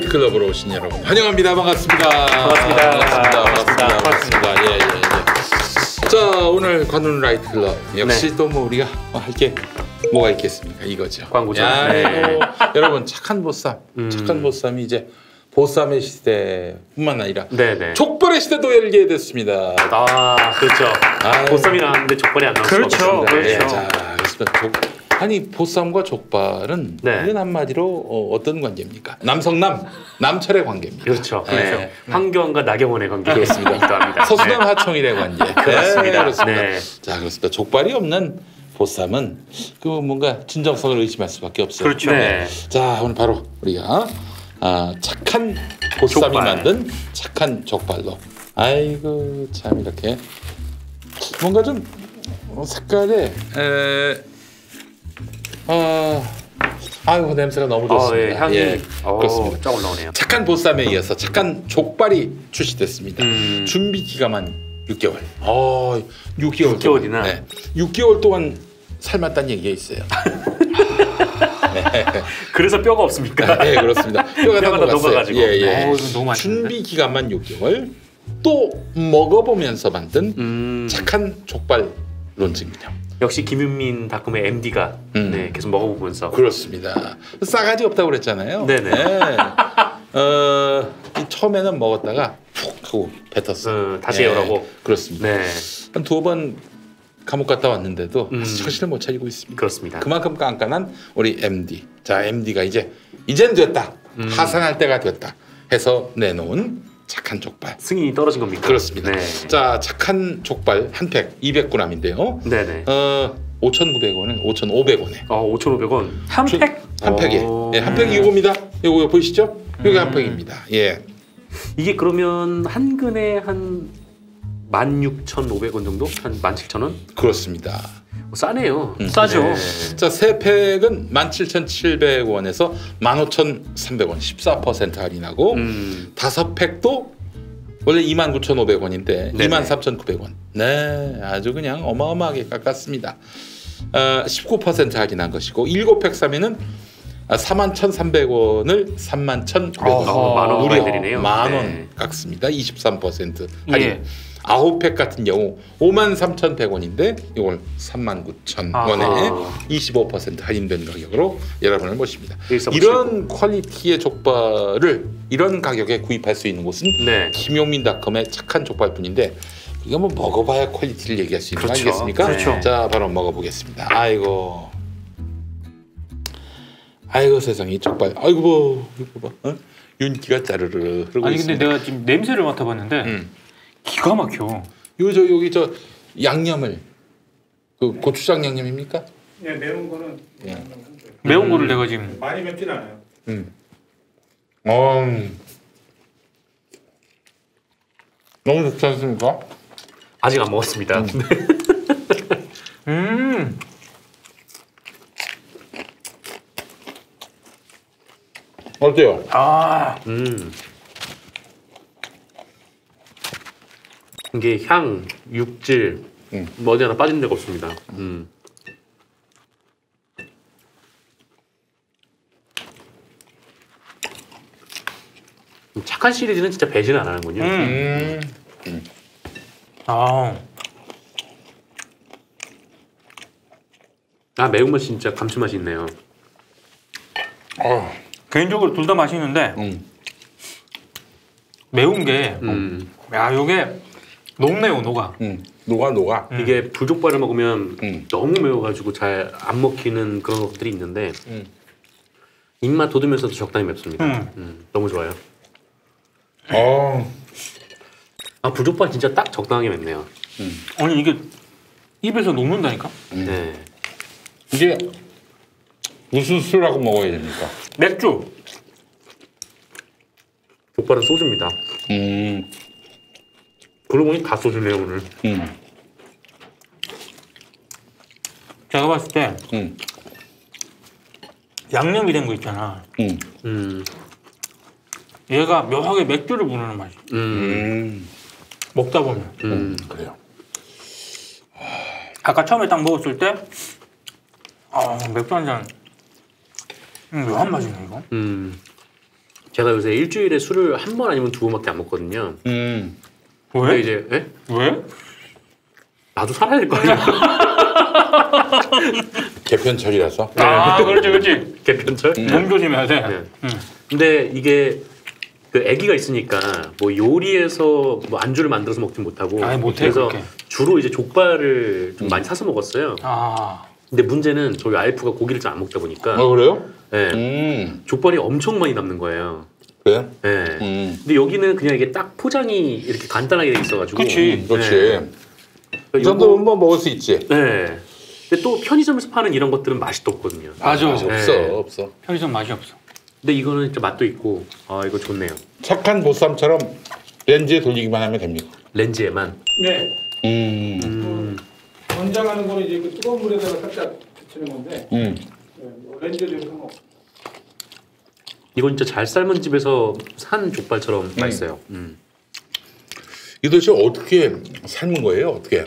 나이트 클럽으로 오신 여러분 환영합니다. 반갑습니다. 반갑습니다. 예. 자, 오늘 관훈 나이트 클럽 역시 또 뭐 우리가 할 게 뭐가 있겠습니까? 이거죠. 광고죠. 여러분 착한 보쌈, 착한 보쌈이 이제 보쌈의 시대뿐만 아니라 족발의 시대도 열게 됐습니다. 그렇죠. 보쌈이 나왔는데 족발이 안 나올 수가 없습니다. 그렇죠. 자, 그렇습니다. 아니 보쌈과 족발은 이런 한마디로 어떤 관계입니까? 남성남, 남철의 관계입니다. 그렇죠. 황교안과 나경원의 관계. 그렇습니다. 서수남 하청일의 관계. 그렇습니다. 자, 그렇습니다. 족발이 없는 보쌈은 그 뭔가 진정성을 의심할 수밖에 없어요. 그렇죠. 자, 오늘 바로 우리가 착한 보쌈이 만든 착한 족발로. 아이고 참 이렇게 뭔가 좀 색깔에 아이고 냄새가 너무 좋습니다. 향이 그렇습니다. 쫙 올라오네요. 착한 보쌈에 이어서 착한 족발이 출시됐습니다. 준비 기간만 6개월. 6개월이나 6개월 동안 삶았다는 얘기가 있어요. 그래서 뼈가 없습니까? 네, 그렇습니다. 뼈가 다 녹아가지고. 너무 맛있는데? 준비 기간만 6개월. 또 먹어보면서 만든 착한 족발 론칭이요. 역시 김윤민 닷컴의 MD가 계속 먹어보면서. 그렇습니다. 싸가지 없다고 그랬잖아요. 처음에는 먹었다가 푹 하고 뱉었어. 다시 해오라고. 그렇습니다. 한 2번 감옥 갔다 왔는데도 정신을 못 차리고 있습니다. 그렇습니다. 그만큼 깐깐한 우리 MD. 자, MD가 이젠 됐다. 하산할 때가 됐다. 해서 내놓은 착한 족발. 승인이 떨어진 겁니까? 그렇습니다. 자, 착한 족발 한 팩 200g인데요. 5,900원에 5,500원에. 5,500원. 한 팩? 한 팩에. 한 팩이 이겁니다. 이거 보이시죠? 이게 한 팩입니다. 이게 그러면 한 근에 한 16,500원 정도? 한 17,000원? 그렇습니다. 싸네요. 싸죠. 자, 세 팩은 17,700원에서 15,300원 14% 할인하고 다섯 팩도 원래 29,500원인데 23,900원. 네, 아주 그냥 어마어마하게 깎았습니다. 19% 할인한 것이고 7팩 사면은 41,300원을 31,900원. 만원 무려 드리네요. 만원 깎습니다. 23% 할인. 9팩 같은 경우 53,100원인데 이걸 39,000원에 25% 할인된 가격으로 여러분을 모십니다. 이런 퀄리티의 족발을 이런 가격에 구입할 수 있는 곳은 김용민닷컴의 착한 족발뿐인데 이거 뭐 먹어봐야 퀄리티를 얘기할 수 있는 거 아니겠습니까? 자, 바로 먹어보겠습니다. 아이고 세상에 이 족발. 아이고 이거 봐. 윤기가 짜르르 흐르고 아니 있습니다. 근데 내가 지금 냄새를 맡아봤는데 기가 막혀. 여기 양념을 그 고추장 양념입니까? 네, 매운 거는 매운 거를 내가 지금 많이 맵진 않아요. 너무 좋지 않습니까? 아직 안 먹었습니다. 어때요? 이게 향, 육질 뭐 어디 하나 빠진 데가 없습니다. 착한 시리즈는 진짜 배신을 안 하는군요. 매운맛이 진짜 감칠맛이 있네요. 개인적으로 둘 다 맛있는데 매운 게 요게 녹네요. 녹아. 녹아. 이게 불족발을 먹으면 너무 매워가지고 잘 안 먹히는 그런 것들이 있는데 입맛 돋으면서도 적당히 맵습니다. 너무 좋아요. 불족발 진짜 딱 적당하게 맵네요. 아니 이게 입에서 녹는다니까? 이게 무슨 술하고 먹어야 됩니까? 맥주. 족발은 소주입니다. 그러고 보니 다 소주네요 오늘. 제가 봤을 때 양념이 된 거 있잖아. 얘가 묘하게 맥주를 부르는 맛이. 먹다 보면. 그래요. 아까 처음에 딱 먹었을 때 맥주 한 잔 묘한 맛이네 이거. 제가 요새 일주일에 술을 한 번 아니면 2번밖에 안 먹거든요. 근데 왜? 이제 에? 왜? 나도 살아야 될 거 아니야. 개편철이라서. 아, 그렇지. 개편철. 몸 조심해야 돼. 네. 근데 이게 그 아기가 있으니까 뭐 요리해서 뭐 안주를 만들어서 먹지 못하고 아니, 못해, 그래서 그렇게. 주로 이제 족발을 좀 많이 사서 먹었어요. 아, 근데 문제는 저희 와이프가 고기를 잘 안 먹다 보니까 그래요? 네. 족발이 엄청 많이 남는 거예요. 그래? 네. 근데 여기는 그냥 이게 딱 포장이 이렇게 간단하게 돼 있어가지고. 그치. 그렇지. 네. 이 정도면 뭐 먹을 수 있지. 네. 근데 또 편의점에서 파는 이런 것들은 맛이 없거든요. 맞아. 맛이 네. 없어. 편의점 맛이 없어. 근데 이거는 진짜 맛도 있고, 아 이거 좋네요. 착한 보쌈처럼 렌즈에 돌리기만 하면 됩니다. 렌즈에만. 네. 권장하는 거는 이제 그 뜨거운 물에다가 살짝 데치는 건데 네, 뭐 렌즈도 상관없어. 이건 진짜 잘 삶은 집에서 산 족발처럼 맛있어요. 이 도대체 어떻게 삶은 거예요? 어떻게?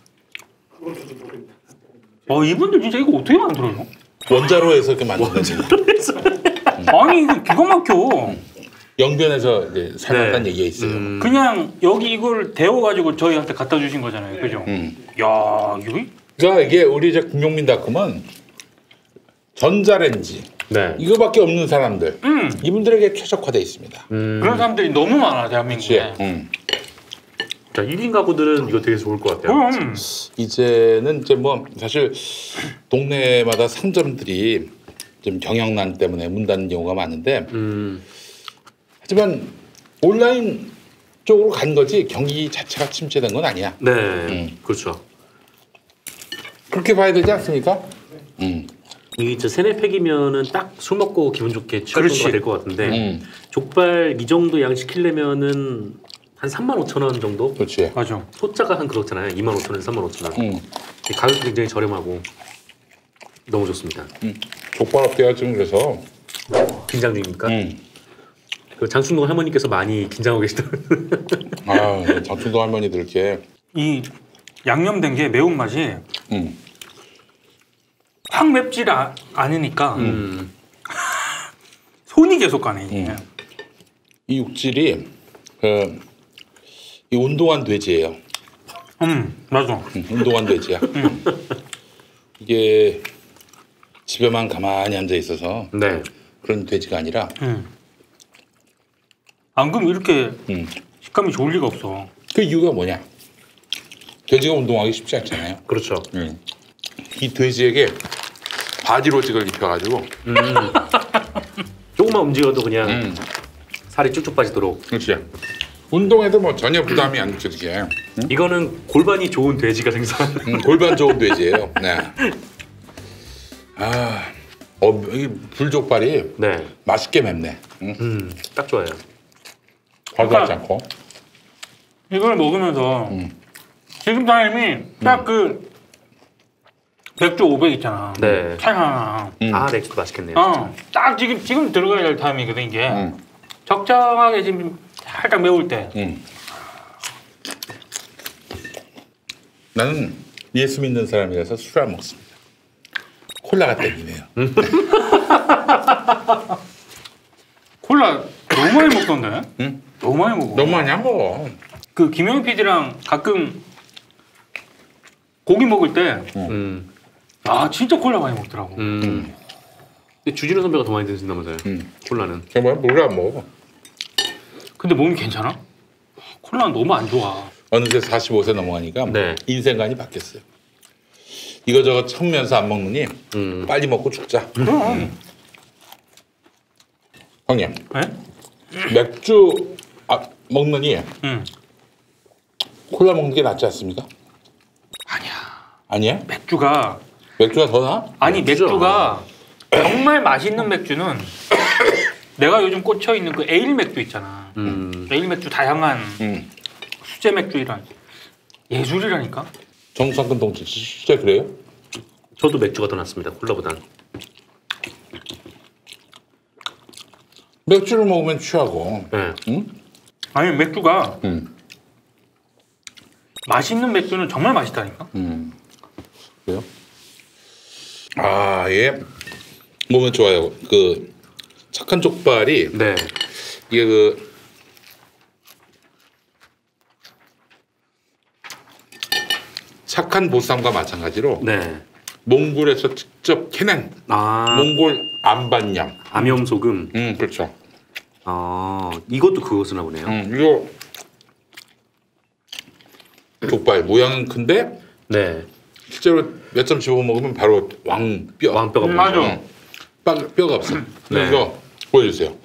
이분들 진짜 이거 어떻게 만들어요? 원자로에서 이렇게 만드는지. 아니, 이거 기가 막혀. 영변에서 이제 삶았다는 네. 얘기가 있어요. 그냥 여기 이걸 데워가지고 저희한테 갖다 주신 거잖아요. 그죠? 야, 이거 그러니까 이게 우리 이제 김용민닷컴은 전자레인지 네. 이거밖에 없는 사람들 이분들에게 최적화돼 있습니다. 그런 사람들이 너무 많아, 대한민국에. 자, 1인 가구들은 이거 되게 좋을 것 같아요. 이제는 이제 뭐 사실 동네마다 상점들이 좀 경영난 때문에 문 닫는 경우가 많은데 하지만 온라인 쪽으로 간 거지 경기 자체가 침체된 건 아니야. 네, 그렇죠. 그렇게 봐야 되지 않습니까? 이게 저 세네 팩이면은 딱 술 먹고 기분 좋게 취할 그렇지. 정도가 될 것 같은데 족발 이 정도 양 시키려면은 한 35,000원 정도? 그렇지. 맞아. 소자가 한 그렇잖아요. 25,000원, 35,000원. 가격도 굉장히 저렴하고 너무 좋습니다. 족발업계가 지금 그래서 긴장 중입니까? 그 장충동 할머니께서 많이 긴장하고 계시더라고요. 장충동 할머니들 이렇게 이 양념된 게 매운맛이 확 맵질 않으니까 손이 계속 가네. 이게. 이 육질이 이 운동한 돼지예요. 맞아. 운동한 돼지야. 이게 집에만 가만히 앉아 있어서 네. 그런 돼지가 아니라 안 그러면 이렇게 식감이 좋을 리가 없어. 그 이유가 뭐냐? 돼지가 운동하기 쉽지 않잖아요. 그렇죠. 이 돼지에게 바디로직을 입혀가지고 조금만 움직여도 그냥 살이 쭉쭉 빠지도록. 그렇지. 운동에도 뭐 전혀 부담이 안 느껴지게 이거는 골반이 좋은 돼지가 생산하는. 골반 좋은 돼지예요. 네. 이 불족발이 네. 맛있게 맵네. 딱 좋아요. 과도하지 않고. 이걸 먹으면서 지금 타임이 딱 그 맥주 500 있잖아. 네. 캔 하나. 아, 맥주도 맛있겠네요. 딱 지금 들어가야 될 타임이거든 이게. 적정하게 지금 살짝 매울 때. 나는 예수 믿는 사람이라서 술 안 먹습니다. 콜라가 땡기네요. 콜라 너무 많이 먹던데? 응? 너무 많이 먹어. 너무 많이 안 먹어. 그 김영희 PD랑 가끔 고기 먹을 때 진짜 콜라 많이 먹더라고. 근데 주진우 선배가 더 많이 드신다면서요? 콜라는. 정말 물을 안 먹어. 근데 몸이 괜찮아? 콜라는 너무 안 좋아. 어느새 45세 넘어가니까 네. 인생관이 바뀌었어요. 이거저거 처음면서 안 먹느니 빨리 먹고 죽자. 형님, 네? 맥주 먹느니 콜라 먹는 게 낫지 않습니까? 아니야? 맥주가 맥주가 더 나아? 아니 맥주가 정말 맛있는 맥주는 내가 요즘 꽂혀 있는 그 에일 맥주 있잖아. 에일 맥주 다양한 수제 맥주 이런 예술이라니까. 정상근 동지 진짜 그래요? 저도 맥주가 더 낫습니다. 콜라보단. 맥주를 먹으면 취하고. 네. 응? 아니 맥주가 맛있는 맥주는 정말 맛있다니까. 그래요? 예. 몸에 좋아요. 그 착한 족발이 네. 이게 그 착한 보쌈과 마찬가지로 네. 몽골에서 직접 캐낸 몽골 안반냥. 암염소금. 그렇죠. 이것도 그것으나 보네요. 이거 족발 모양은 큰데 네. 실제로 몇 점 집어 먹으면 바로 왕뼈가 맞아. 뼈가 없어. 네. 이거 보여주세요.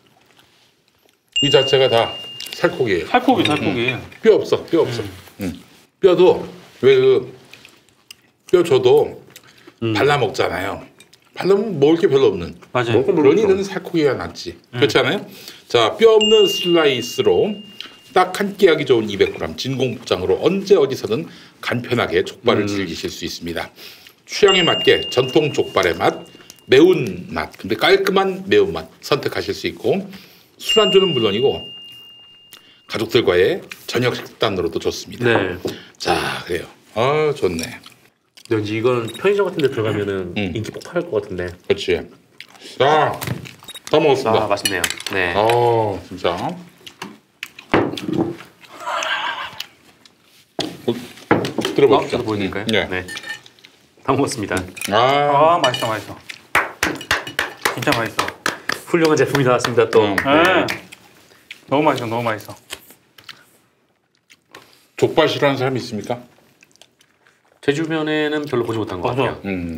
이 자체가 다 살코기예요. 살코기. 뼈 없어. 뼈도 왜 그 뼈 줘도 발라 먹잖아요. 발라면 먹을 게 별로 없는. 맞아요. 그러니 는 살코기가 낫지. 그렇지 않아요? 자, 뼈 없는 슬라이스로 딱 한 끼 하기 좋은 200g 진공포장으로 언제 어디서든 간편하게 족발을 즐기실 수 있습니다. 취향에 맞게 전통 족발의 맛, 매운 맛, 근데 깔끔한 매운맛 선택하실 수 있고 술안주는 물론이고 가족들과의 저녁 식단으로도 좋습니다. 네. 자, 그래요. 좋네. 왠지 이건 편의점 같은 데 들어가면은 인기 폭발할 것 같은데. 그렇지. 자, 다 먹었습니다. 맛있네요. 네. 진짜. 들어보시죠. 저도 보여드릴까요? 네. 다 먹었습니다. 맛있어. 진짜 맛있어. 훌륭한 제품이 나왔습니다. 또. 네. 너무 맛있어. 족발 싫어하는 사람 있습니까? 제 주변에는 별로 보지 못한 것 같아요.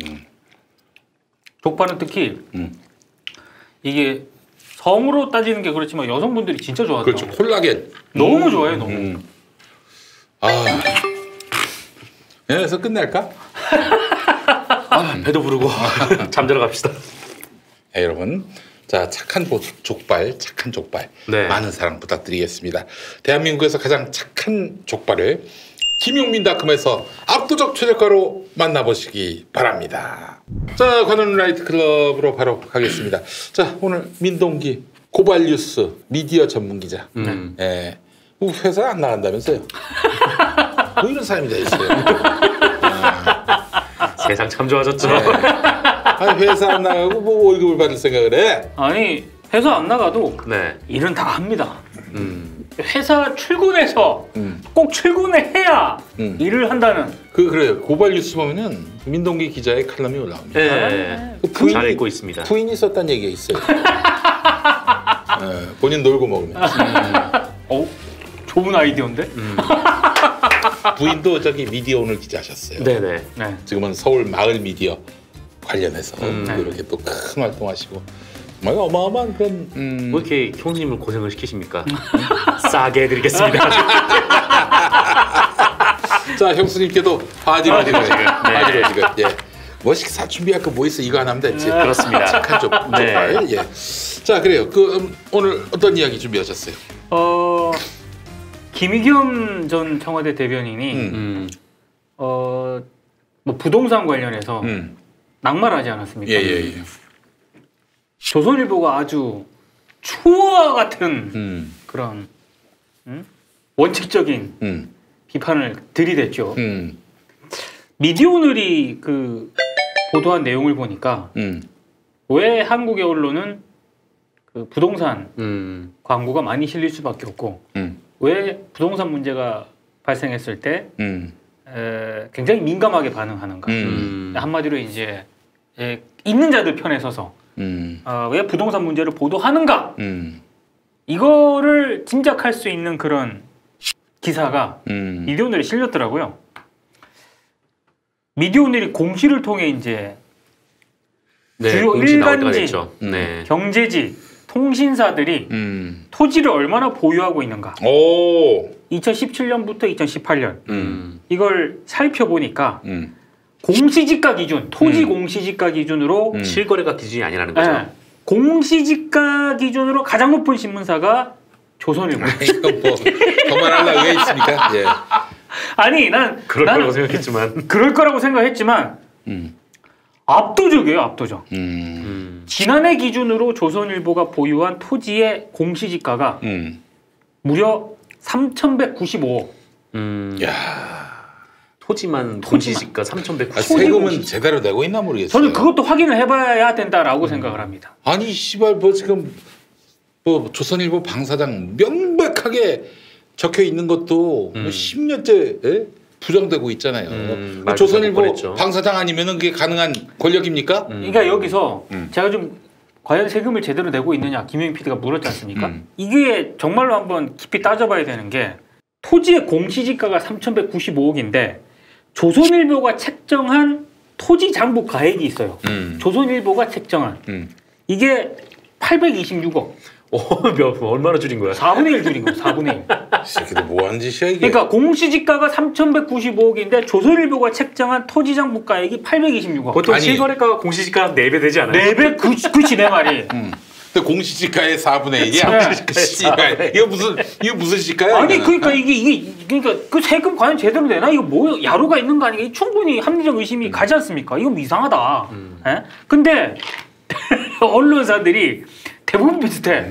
족발은 특히 이게 성으로 따지는 게 그렇지만 여성분들이 진짜 좋아하더라고요. 그렇죠. 콜라겐. 너무 좋아해요. 너무. 여기서 끝낼까? 배도 부르고 잠자러 갑시다. 네, 여러분. 자, 착한 족발. 네. 많은 사랑 부탁드리겠습니다. 대한민국에서 가장 착한 족발을 김용민닷컴에서 압도적 최저가로 만나보시기 바랍니다. 자, 관훈 라이트 클럽으로 바로 가겠습니다. 자, 오늘 민동기 고발뉴스 미디어 전문 기자. 예. 회사 안 나간다면서요? 뭐 이런 사람이 다 있어요. 세상 참 좋아졌죠. 네. 아니, 회사 안 나가고 뭐 월급을 받을 생각을 해? 아니 회사 안 나가도 네. 일은 다 합니다. 회사 출근해서 꼭 출근해야 일을 한다는. 그래요. 고발 뉴스 보면은 민동기 기자의 칼럼이 올라옵니다. 네. 그 잘 읽고 있습니다. 부인이 썼다는 얘기가 있어요. 네, 본인 놀고 먹으면서. 좋은 아이디어인데? 부인도 저기 미디어 오늘 기자하셨어요. 네네. 네. 지금은 서울 마을 미디어 관련해서 이렇게 또 큰 활동하시고 정말 어마어마한 그런. 왜 이렇게 형수님을 고생을 시키십니까? 싸게 해드리겠습니다. 자, 형수님께도 바지로 지금. 예. 뭐 식사 준비할 거 뭐 있어? 이거 하나 하면 됐지. 그렇습니다. 착한 족발. 예. 자, 그래요. 오늘 어떤 이야기 준비하셨어요? 김의겸 전 청와대 대변인이 뭐 부동산 관련해서 낙마를 하지 않았습니까? 예. 조선일보가 아주 추와 같은 그런 원칙적인 비판을 들이댔죠. 미디어오늘이 그 보도한 내용을 보니까 왜 한국의 언론은 그 부동산 광고가 많이 실릴 수밖에 없고 왜 부동산 문제가 발생했을 때 굉장히 민감하게 반응하는가. 한마디로 이제 있는 자들 편에 서서 왜 부동산 문제를 보도하는가. 이거를 짐작할 수 있는 그런 기사가 미디어오늘에 실렸더라고요. 미디어오늘이 공시를 통해 이제 주요 일간지, 경제지, 통신사들이 토지를 얼마나 보유하고 있는가. 2017년부터 2018년 이걸 살펴보니까 공시지가 기준, 토지 공시지가 기준으로 실거래가 기준이 아니라는 거죠. 공시지가 기준으로 가장 높은 신문사가 조선일보. 이거 뭐 그만하려고 왜 있습니까? 예. 아니 나는 거라고 생각했지만 그럴 거라고 생각했지만 압도적이에요. 압도적. 지난해 기준으로 조선일보가 보유한 토지의 공시지가가 무려 3,195억. 야. 토지만 공시지가 3,190억. 세금은 제대로 내고 있나 모르겠어요. 저는 그것도 확인을 해봐야 된다라고 생각을 합니다. 아니 씨발 뭐 지금 뭐 조선일보 방사장 명백하게 적혀 있는 것도 뭐 10년째 부정되고 있잖아요. 조선일보 방사장 아니면은 그게 가능한 권력입니까? 그러니까 여기서 제가 좀 과연 세금을 제대로 내고 있느냐 김영희 PD가 물었지 않습니까? 이게 정말로 한번 깊이 따져봐야 되는 게 토지의 공시지가가 3,195억인데 조선일보가 책정한 토지 장부 가액이 있어요. 조선일보가 책정한 이게 826억. 얼마나 줄인 거야? 4분의 1 줄인 거예요. 4분의 1. 이 새끼들 뭐 하는 짓이야 이게? 그러니까 공시지가가 3,195억인데 조선일보가 책정한 토지 장부 가액이 826억. 보통 실거래가가 공시지가 4배 되지 않아요? 4배? 그치 내 말이. 근데 공시지가의 4분의 1이야? 이거 무슨 시가야? 아니 그러니까 이게 그러니까 그 세금 과연 제대로 되나? 이거 뭐 야로가 있는 거 아니야? 충분히 합리적 의심이 가지 않습니까? 이건 이상하다. 예? 근데 언론사들이 대부분 비슷해.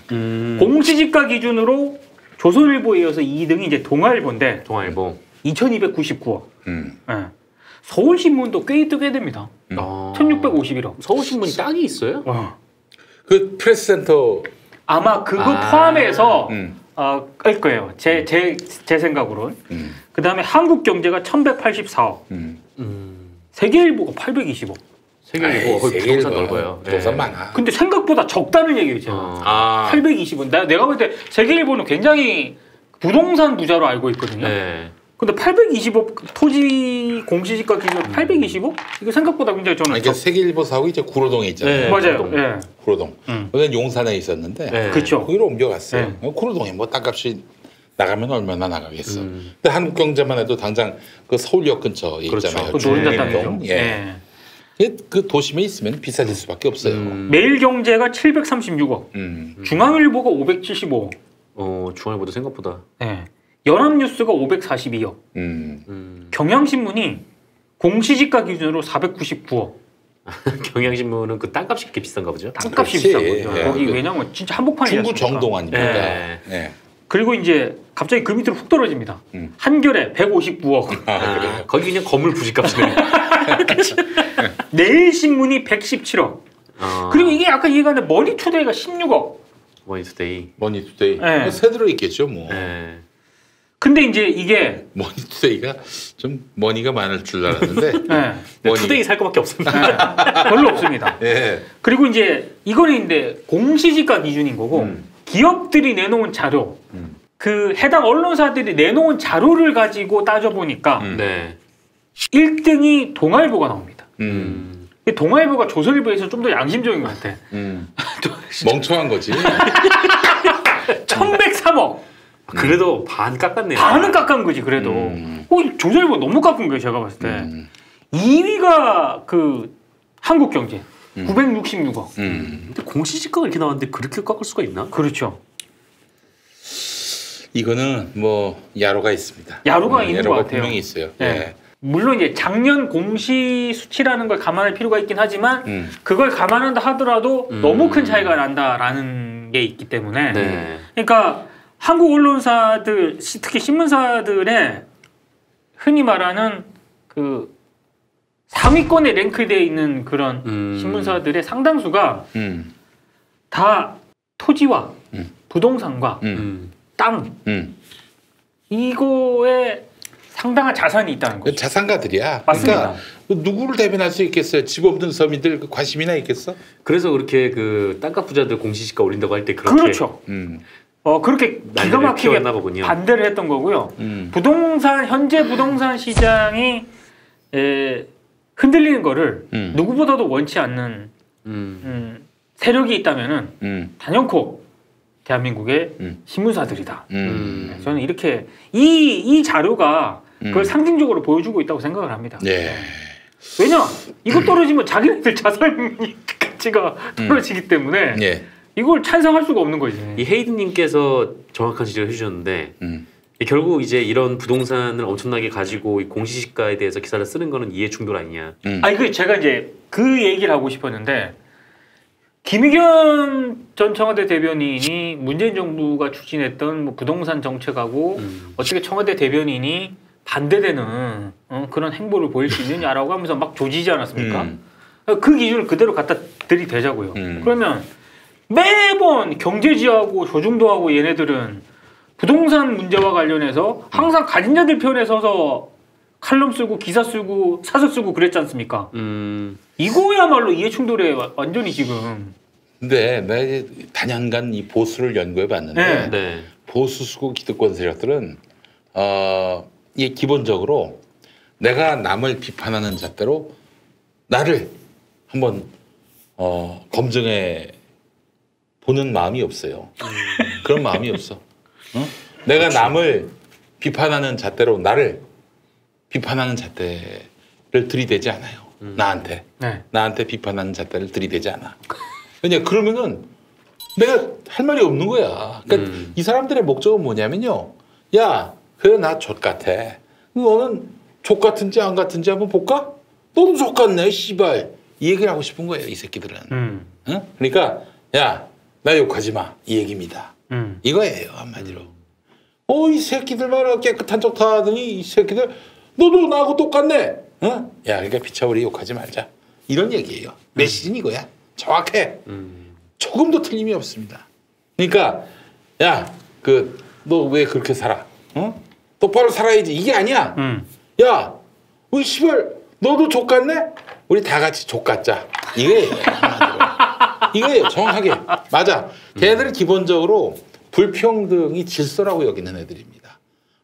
공시지가 기준으로 조선일보에 이어서 2등이 이제 동아일보인데 동아일보 2,299억. 예. 서울신문도 꽤 됩니다. 1,651억. 서울신문이 땅이 있어요? 그 프레스센터 아마 그거 포함해서 할 거예요. 제 생각으로는. 그 다음에 한국경제가 1,184억. 세계일보가 820억. 세계일보 거의 부동산 넓어요. 부동산 많아. 근데 생각보다 적다는 얘기예요, 제가. 820원. 내가 볼 때 세계일보는 굉장히 부동산 부자로 알고 있거든요. 근데 820억 토지 공시지가 기준 820억? 이거 생각보다 굉장히 저는. 이게 세계일보 사고 이제 구로동에 있잖아요. 맞아요. 구로동. 저는 용산에 있었는데 그렇죠. 거기로 옮겨갔어요. 구로동에 뭐 땅값이 나가면 얼마나 나가겠어. 근데 한국경제만 해도 당장 그 서울역 근처에 있잖아요. 그 노른자 땅이죠. 그 도심에 있으면 비싸질 수밖에 없어요. 매일경제가 736억. 중앙일보가 575억. 중앙일보도 생각보다. 연합뉴스가 542억. 경향신문이 공시지가 기준으로 499억. 경향신문은 그 땅값이 그렇게 비싼가 보죠? 땅값이 비싼 거죠. 거기 왜냐면 진짜 한복판이야. 중구 정동 아닙니까? 그리고 이제 갑자기 그 밑으로 훅 떨어집니다. 한겨레 159억. 거기 그냥 건물 부지값이네. 내일신문이 117억. 그리고 이게 아까 이해가 안 돼. 머니투데이가 16억. 머니투데이. 새 들어 있겠죠 뭐. 근데 이제 이게 머니투데이가 좀 머니가 많을 줄 알았는데 투데이 살 거밖에 없습니다. 별로 없습니다. 그리고 이제 이거는 이제 공시지가 기준인 거고 기업들이 내놓은 자료, 그 해당 언론사들이 내놓은 자료를 가지고 따져보니까 1등이 동아일보가 나옵니다. 동아일보가 조선일보에서 좀 더 양심적인 것 같아. 멍청한 거지. 1,103억. 그래도 반 깎았네요. 반은 깎은 거지 그래도. 조선일보 너무 깎은 거예요 제가 봤을 때. 2위가 그 한국경제 966억. 근데 공시지가가 이렇게 나왔는데 그렇게 깎을 수가 있나? 그렇죠. 이거는 뭐 야로가 있습니다. 야로가 있는 것 같아요. 분명히 있어요. 물론 이제 작년 공시 수치라는 걸 감안할 필요가 있긴 하지만 그걸 감안한다 하더라도 너무 큰 차이가 난다라는 게 있기 때문에 그러니까 한국 언론사들 특히 신문사들의 흔히 말하는 그 상위권에 랭크되어 있는 그런 신문사들의 상당수가 다 토지와 부동산과 땅 이거에 상당한 자산이 있다는 거죠. 자산가들이야. 맞습니다. 그러니까 누구를 대변할 수 있겠어요? 집 없는 서민들 그 관심이나 있겠어? 그래서 그렇게 그 땅값 부자들 공시지가 올린다고 할 때 그렇게 그렇죠. 그렇게 기가 막히게 반대를 했던 거고요. 현재 부동산 시장이 흔들리는 거를 누구보다도 원치 않는 세력이 있다면은 단연코 대한민국의 신문사들이다. 저는 이렇게 이 자료가 그걸 상징적으로 보여주고 있다고 생각을 합니다. 왜냐? 이거 떨어지면 자기네들 자산 가치가 떨어지기 때문에 이걸 찬성할 수가 없는 거지. 이 헤이든님께서 정확한 지적을 해주셨는데 결국 이제 이런 부동산을 엄청나게 가지고 이 공시지가에 대해서 기사를 쓰는 거는 이해 충돌 아니냐. 그 제가 이제 그 얘기를 하고 싶었는데 김의겸 전 청와대 대변인이 문재인 정부가 추진했던 뭐 부동산 정책하고 어떻게 청와대 대변인이 반대되는 그런 행보를 보일 수 있느냐라고 하면서 막 조지지 않았습니까? 그 기준을 그대로 갖다 들이대자고요. 그러면 매번 경제지하고 조중도하고 얘네들은 부동산 문제와 관련해서 항상 가진 자들 편에 서서 칼럼 쓰고 기사 쓰고 사설 쓰고 그랬지 않습니까? 이거야말로 이해충돌에 완전히 지금. 근데 내가 이제 단연간 이 보수를 연구해 봤는데 네. 보수수고 기득권 세력들은 이게 기본적으로 내가 남을 비판하는 잣대로 나를 한번 검증해 보는 마음이 없어요. 그런 마음이 없어. 내가 그렇죠. 남을 비판하는 잣대로 나를 비판하는 잣대를 들이대지 않아요. 나한테. 네. 나한테 비판하는 잣대를 들이대지 않아. 왜냐 그러면은 내가 할 말이 없는 거야. 그러니까 이 사람들의 목적은 뭐냐면요. 야, 그래 나 족 같아. 너는 족 같은지 안 같은지 한번 볼까? 너도 족 같네, 씨발. 이 얘기를 하고 싶은 거예요, 이 새끼들은. 응? 그러니까 야, 나 욕하지 마. 이 얘기입니다. 이거예요, 한마디로. 이 새끼들 말아 깨끗한 척 다 하더니 이 새끼들 너도 나하고 똑같네. 어? 야, 그러니까 피차오리 욕하지 말자. 이런 얘기예요. 메시지는 이거야. 정확해. 조금도 틀림이 없습니다. 그러니까 야, 너 왜 그렇게 살아? 어? 똑바로 살아야지. 이게 아니야. 야, 우리 씨발 너도 족같네? 우리 다 같이 족같자. 이거예요. 이거예요. 정확하게. 맞아. 걔네들은 기본적으로 불평등이 질서라고 여기는 애들입니다.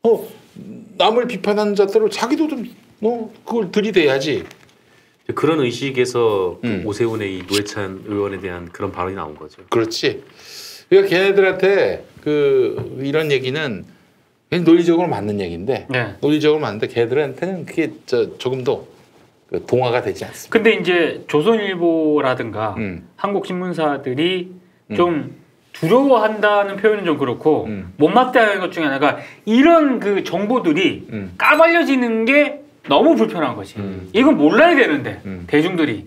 남을 비판하는 자대로 자기도 좀 그걸 들이대야지. 그런 의식에서 오세훈의 이 노회찬 의원에 대한 그런 발언이 나온 거죠. 그렇지. 그러니까 걔네들한테 이런 얘기는 그냥 논리적으로 맞는 얘기인데, 네. 논리적으로 맞는데 걔네들한테는 그게 조금도 동화가 되지 않습니다. 근데 이제 조선일보라든가 한국 신문사들이 좀 두려워한다는 표현은 좀 그렇고 못마땅한 것 중에 하나가 이런 그 정보들이 까발려지는 게 너무 불편한 거지. 이건 몰라야 되는데 대중들이.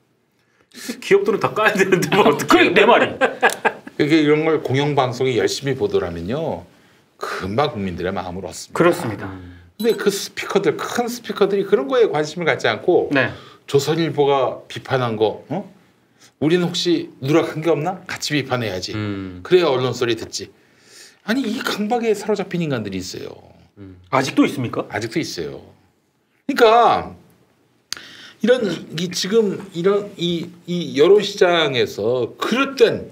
기업들은 다 까야 되는데 뭐 어떻게? 내 말이. 그게 이런 걸 공영방송이 열심히 보도라면요 금방 국민들의 마음을 얻습니다. 그렇습니다. 근데 그 스피커들, 큰 스피커들이 그런 거에 관심을 갖지 않고 네. 조선일보가 비판한 거 우리는 혹시 누락한 게 없나? 같이 비판해야지. 그래야 언론 소리 듣지. 아니 이 강박에 사로잡힌 인간들이 있어요. 아직도 있습니까? 아직도 있어요. 그러니까 지금 이런 여론 시장에서 그릇된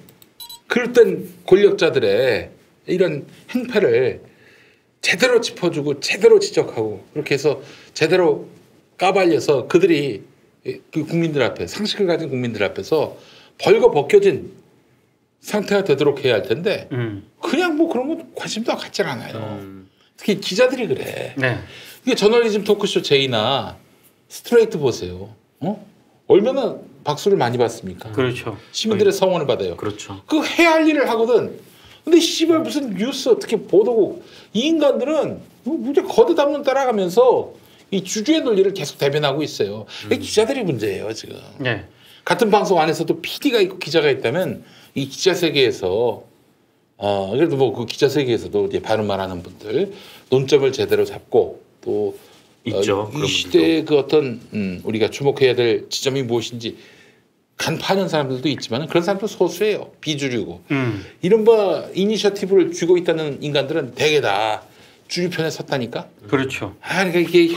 권력자들의 이런 행패를 제대로 짚어주고 제대로 지적하고 그렇게 해서 제대로 까발려서 그들이 그 국민들 앞에 상식을 가진 국민들 앞에서 벌거벗겨진 상태가 되도록 해야 할 텐데 그냥 뭐 그런 거 관심도 갖지 않아요. 특히 기자들이 그래. 네. 이게 저널리즘 토크쇼 제이나 스트레이트 보세요. 얼마나 박수를 많이 받습니까? 그렇죠. 시민들의 성원을 받아요. 그렇죠. 그 해야 할 일을 하거든. 근데 씨발 무슨 뉴스 어떻게 보도국 이 인간들은 무지 거듭담는 따라가면서 이 주주의 논리를 계속 대변하고 있어요. 이게 기자들이 문제예요 지금. 네. 같은 방송 안에서도 PD가 있고 기자가 있다면 이 기자 세계에서 그래도 뭐 그 기자 세계에서도 이제 발언만 하는 분들 논점을 제대로 잡고 또 있죠. 이 시대의 그 어떤 우리가 주목해야 될 지점이 무엇인지 간파하는 사람들도 있지만 그런 사람도 소수예요. 비주류고. 이른바 이니셔티브를 쥐고 있다는 인간들은 대개 다 주류 편에 섰다니까. 그렇죠. 그러니까 이게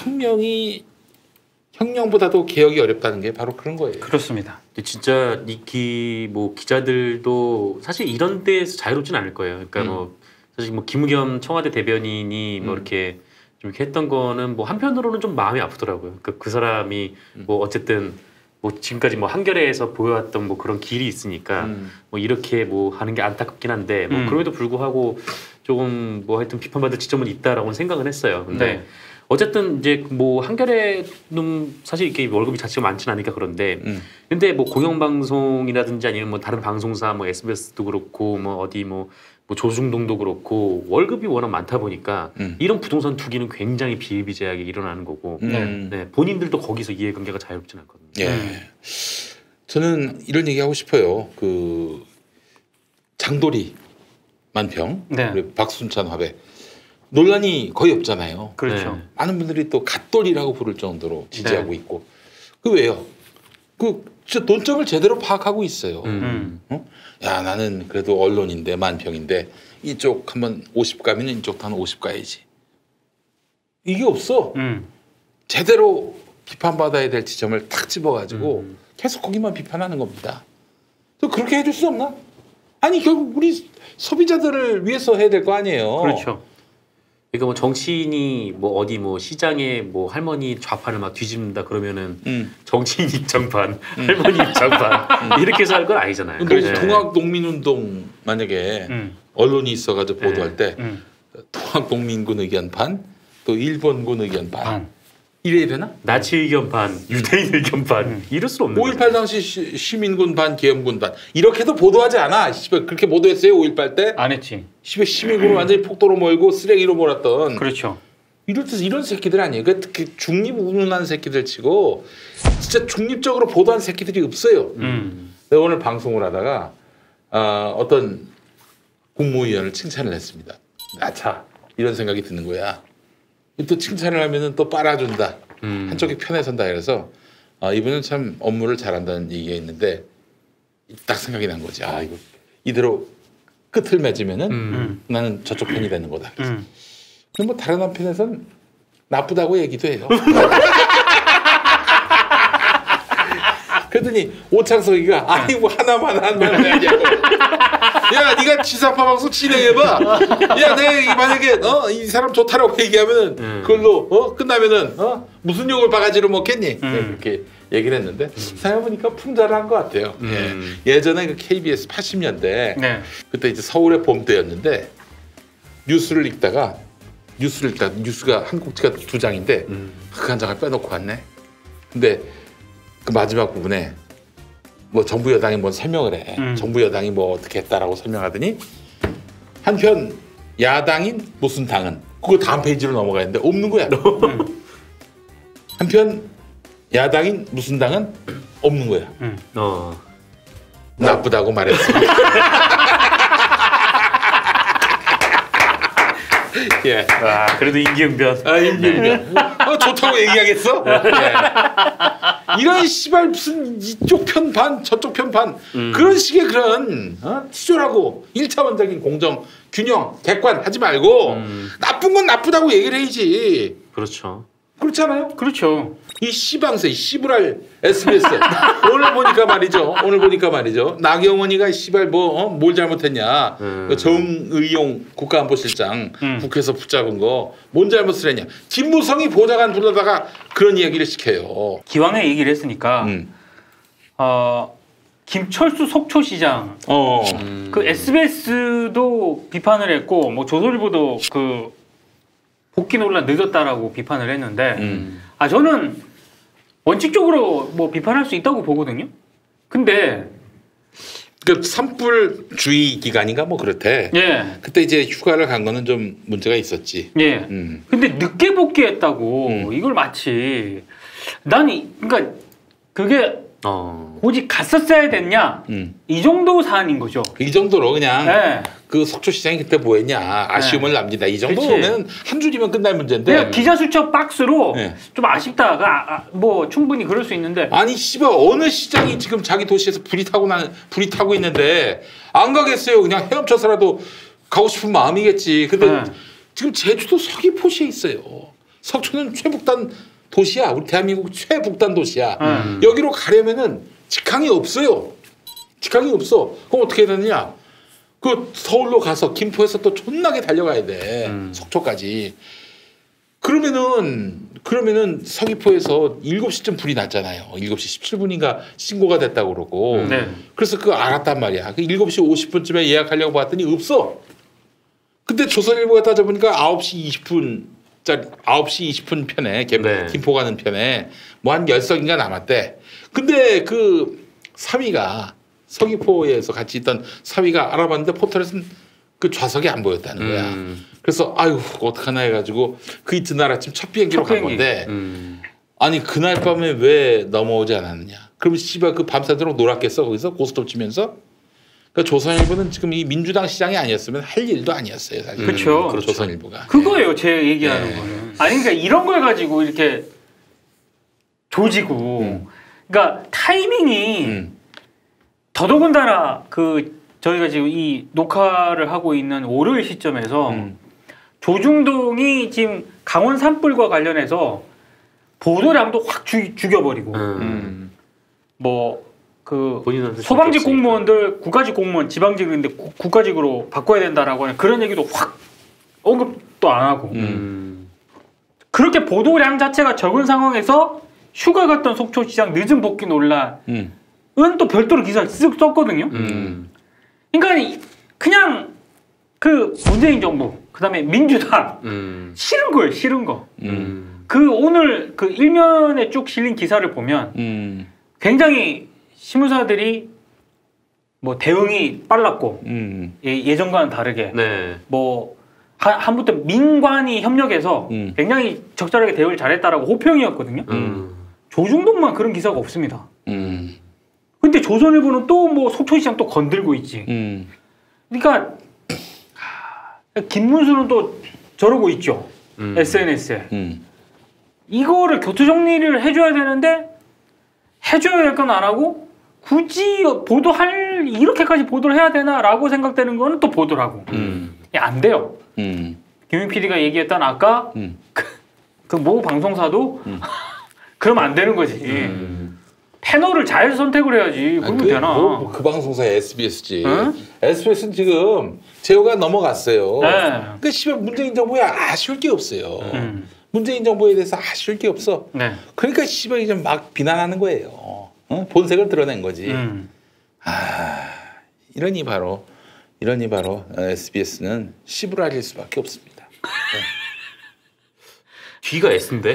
혁명보다도 개혁이 어렵다는 게 바로 그런 거예요. 그렇습니다. 진짜 뭐 기자들도 사실 이런 데에서 자유롭진 않을 거예요. 그러니까 뭐 사실 뭐 김우겸 청와대 대변인이 뭐 이렇게 좀 이렇게 했던 거는 뭐 한편으로는 좀 마음이 아프더라고요. 그 사람이 뭐 어쨌든 뭐 지금까지 뭐 한겨레에서 보여왔던 뭐 그런 길이 있으니까 뭐 이렇게 뭐 하는 게 안타깝긴 한데 뭐 그럼에도 불구하고 조금 뭐 하여튼 비판받을 지점은 있다라고 생각은 했어요. 근데 네. 어쨌든 이제 뭐 한겨레는 사실 이렇게 월급이 자체가 많지는 않으니까 그런데 근데 뭐 공영방송이라든지 아니면 뭐 다른 방송사 뭐 SBS도 그렇고 뭐 어디 뭐 조중동도 그렇고 월급이 워낙 많다 보니까 이런 부동산 투기는 굉장히 비일비재하게 일어나는 거고 네, 본인들도 거기서 이해관계가 자유롭진 않거든요. 예. 저는 이런 얘기하고 싶어요. 그 장도리 만평 네. 그리고 박순찬 화백 논란이 거의 없잖아요. 그렇죠. 네. 많은 분들이 또 갓돌이라고 부를 정도로 지지하고 있고 그 왜요? 그 진짜 논점을 제대로 파악하고 있어요. 야 나는 그래도 언론인데 만평인데 이쪽 한번 50 가면 이쪽도 한 50 가야지. 이게 없어. 제대로 비판받아야 될 지점을 탁 집어가지고 계속 거기만 비판하는 겁니다. 또 그렇게 해줄 수 없나? 아니 결국 우리 소비자들을 위해서 해야 될 거 아니에요. 그렇죠. 그러니까 뭐 정치인이 뭐 어디 뭐 시장에 뭐 할머니 좌판을 막 뒤집는다 그러면은 정치인 입장판, 할머니 입장판 이렇게 해서 할 건 아니잖아요. 통합농민운동 만약에 언론이 있어가지고 보도할 때 통합농민군 의견 반, 또 일본군 의견 반 이래야 되나? 나치 의견 반, 유대인 의견 반 이럴 수 없는 5.18 당시 시민군 반, 계엄군 반 이렇게도 보도하지 않아. 그렇게 보도했어요 5.18 때? 안 했지. 시민군을 완전히 폭도로 몰고 쓰레기로 몰았던. 그렇죠. 이런 새끼들 아니에요. 특히 중립 운운한 새끼들 치고 진짜 중립적으로 보도한 새끼들이 없어요. 내가 오늘 방송을 하다가 어떤 국무위원을 칭찬을 했습니다. 아차 이런 생각이 드는 거야. 또 칭찬을 하면은 또 빨아준다. 한쪽이 편에 선다. 그래서 이분은 참 업무를 잘한다는 얘기가 있는데 딱 생각이 난 거지. 이거 이대로 끝을 맺으면은 나는 저쪽 편이 되는 거다. 그래서 뭐 다른 한편에선 나쁘다고 얘기도 해요. 그랬더니 오창석이가 아니 뭐 하나만 하냐고. 야 네가 지상파 방송 진행해봐. 야 내가 만약에 이 사람 좋다라고 얘기하면은 그걸로 끝나면은 무슨 욕을 바가지로 먹겠니? 이렇게 얘기를 했는데 생각해보니까 풍자를 한 것 같아요. 예전에 그 KBS 80년대 네. 그때 이제 서울의 봄때였는데 뉴스를 읽다가 뉴스가 한 꼭지가 2장인데 그 한 장을 빼놓고 왔네. 근데 그 마지막 부분에 뭐 정부 여당이 뭔 설명을 해. 정부 여당이 뭐 어떻게 했다라고 설명하더니 한편 야당인 무슨 당은 그거 다음 페이지로 넘어가는데 없는 거야. 한편 야당인 무슨 당은 없는 거야. 나쁘다고 말했습니다. 예. 그래도 임기응변. 임기응변. 좋다고 얘기하겠어? 예. 이런 씨발 무슨 이쪽 편 반 저쪽 편 반 그런 식의 그런 치졸하고 1차원적인 공정 균형 객관 하지 말고 나쁜 건 나쁘다고 얘기를 해야지. 그렇죠. 그렇잖아요. 그렇죠. 이 씨방새 씨부랄 SBS 오늘 보니까 말이죠. 나경원이가 씨발 뭘 잘못했냐. 정의용 국가안보실장 국회에서 붙잡은 거 뭔 잘못을 했냐. 김무성이 보좌관 불러다가 그런 얘기를 시켜요. 기왕에 얘기를 했으니까 김철수 속초시장 그 SBS도 비판을 했고 뭐 조선일보도 그 복귀 논란 늦었다라고 비판을 했는데 저는 원칙적으로 뭐 비판할 수 있다고 보거든요. 근데 그 산불주의 기간인가 뭐 그렇대. 예. 그때 이제 휴가를 간 거는 좀 문제가 있었지. 예. 근데 늦게 복귀했다고 이걸 마치 그러니까 그게 오직 갔었어야 됐냐 이 정도 사안인 거죠. 이 정도로 그냥 네. 그 속초시장이 그때 뭐했냐 아쉬움을 남긴다 이 정도면 한 줄이면 끝날 문제인데 기자 수첩 박스로 좀 아쉽다. 뭐 충분히 그럴 수 있는데 아니 씨발 어느 시장이 지금 자기 도시에서 불이 타고 있는데 안 가겠어요. 그냥 헤엄쳐서라도 가고 싶은 마음이겠지. 근데 지금 제주도 서귀포시에 있어요. 석초는 최북단 도시야. 우리 대한민국 최북단 도시야. 여기로 가려면은 직항이 없어요. 직항이 없어. 그럼 어떻게 해야 되느냐? 그 서울로 가서 김포에서 또 존나게 달려가야 돼. 속초까지. 그러면은 서귀포에서 7시쯤 불이 났잖아요. 7시 17분인가 신고가 됐다고 그러고. 그래서 그거 알았단 말이야. 그 7시 50분쯤에 예약하려고 봤더니 없어. 근데 조선일보가 따져보니까 9시 20분 편에 김포 가는 편에 뭐 한 10석인가 남았대. 근데 그 사위가 서귀포에서 같이 있던 사위가 알아봤는데 포털에서는 그 좌석이 안 보였다는 거야. 그래서 아유 어떡하나 해가지고 그 이튿날 아침 첫 비행기로 간 건데 아니 그날 밤에 왜 넘어오지 않았느냐. 그러면 씨발 그 밤새도록 놀았겠어 거기서 고스톱 치면서. 그러니까 조선일보는 지금 이 민주당 시장이 아니었으면 할 일도 아니었어요 사실. 그렇죠. 조선일보가. 그거예요 제 얘기하는 거는. 아니 그러니까 이런 걸 가지고 이렇게 조지고 그러니까 타이밍이 더더군다나 그 저희가 지금 이 녹화를 하고 있는 월요일 시점에서 조중동이 지금 강원 산불과 관련해서 보도량도 확 죽여버리고 뭐 그 소방직 공무원들 국가직 공무원 지방직인데 국가직으로 바꿔야 된다라고 하는 그런 얘기도 확 언급도 안 하고 그렇게 보도량 자체가 적은 상황에서 휴가 갔던 속초시장 늦은 복귀 논란은 또 별도로 기사를 쓱 썼거든요. 그러니까 그냥 그 문재인 정부 그다음에 민주당 싫은 거예요, 싫은 거. 그 오늘 그 일면에 쭉 실린 기사를 보면 굉장히 신문사들이 뭐 대응이 빨랐고 예전과는 다르게 네. 뭐 한부터 민관이 협력해서 굉장히 적절하게 대응을 잘했다라고 호평이었거든요. 조중동만 그런 기사가 없습니다. 근데 조선일보는 또 뭐 속초시장 또 건들고 있지. 그러니까 김문수는 또 저러고 있죠. SNS에. 이거를 교토 정리를 해줘야 되는데 해줘야 될 건 안 하고 굳이 이렇게까지 보도를 해야 되나라고 생각되는 거는 또 보도를 하고. 안 돼요. 김윤 PD가 얘기했던 아까 그 모 방송사도 그러면 안 되는 거지. 패널을 잘 선택을 해야지. 그러면 되나? 그 방송사의 SBS지. 응? SBS는 지금 제호가 넘어갔어요. 네. 그러니까 씨발 문재인 정부에 아쉬울 게 없어요. 문재인 정부에 대해서 아쉬울 게 없어. 네. 그러니까 씨발 이제 막 비난하는 거예요. 본색을 드러낸 거지. 이러니 바로 SBS는 씨부랄일 수밖에 없습니다. 네. 뒤가 S인데?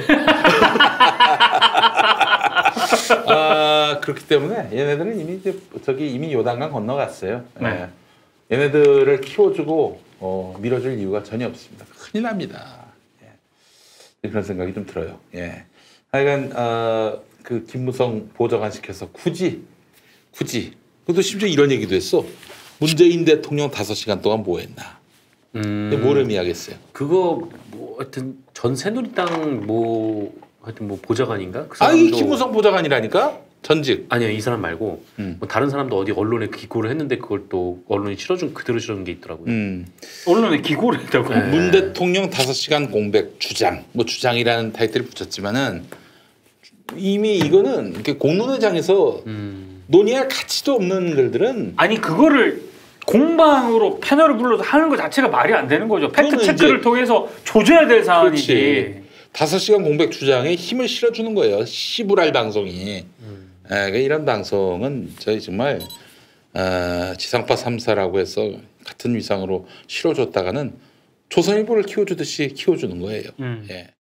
그렇기 때문에 얘네들은 이미 이미 요단강 건너갔어요. 네. 얘네들을 키워주고 밀어줄 이유가 전혀 없습니다. 큰일 납니다. 예. 그런 생각이 좀 들어요. 예. 하여간 그 김무성 보좌관 시켜서 굳이 그것도 심지어 이런 얘기도 했어. 문재인 대통령 5시간 동안 뭐 했나? 뭘 의미하겠어요? 그거 뭐 하여튼 전 새누리당 하여튼 보좌관인가? 그 이 김무성 보좌관이라니까? 전직. 아니요, 이 사람 말고 뭐 다른 사람도 어디 언론에 기고를 했는데 그걸 또 언론이 그대로 실어준 게 있더라고요. 언론에 기고를 했다고? 네. 문 대통령 5시간 공백 주장. 주장이라는 타이틀을 붙였지만은 이미 이거는 이렇게 공론회장에서 논의할 가치도 없는 글들은 아니 그거를 공방으로 패널을 불러서 하는 것 자체가 말이 안 되는 거죠. 팩트 체크를 통해서 조져야 될 사안이지. 5시간 공백 주장에 힘을 실어주는 거예요. 시부랄 방송이. 이런 방송은 저희 정말 지상파 3사라고 해서 같은 위상으로 실어줬다가는 조선일보를 키워주듯이 키워주는 거예요. 예.